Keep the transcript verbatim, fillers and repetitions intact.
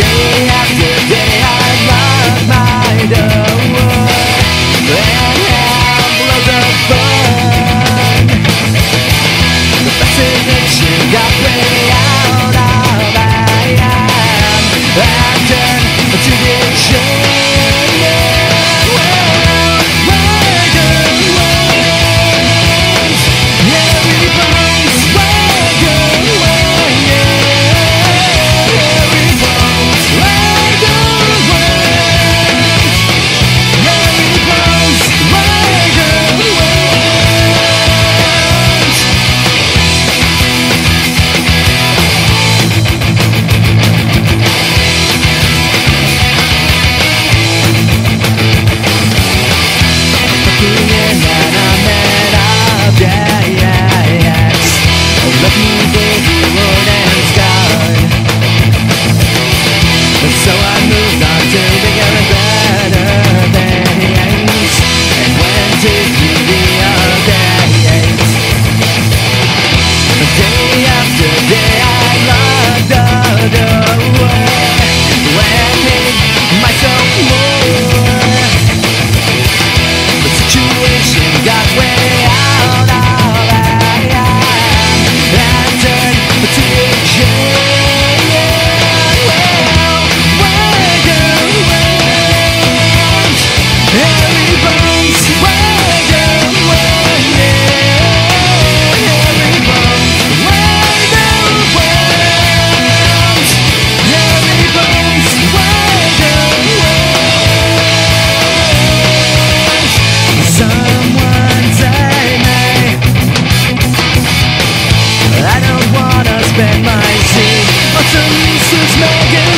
Day after day I lock my door and have loads of fun. The fascination got way out of I am. I turn to addiction. So I moved on to bigger and better things and went to the updates. Day after day I locked the door and made myself more. The situation got way out of hand and turned to addiction. Spend my seed on some useless magazine.